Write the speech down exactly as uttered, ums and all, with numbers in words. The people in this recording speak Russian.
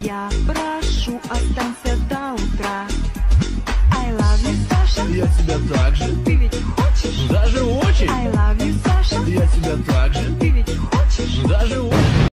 Я прошу, останься до утра. I love you, Саша. Я тебя так же. Ты ведь хочешь? Даже очень. I love you, Саша. Я тебя так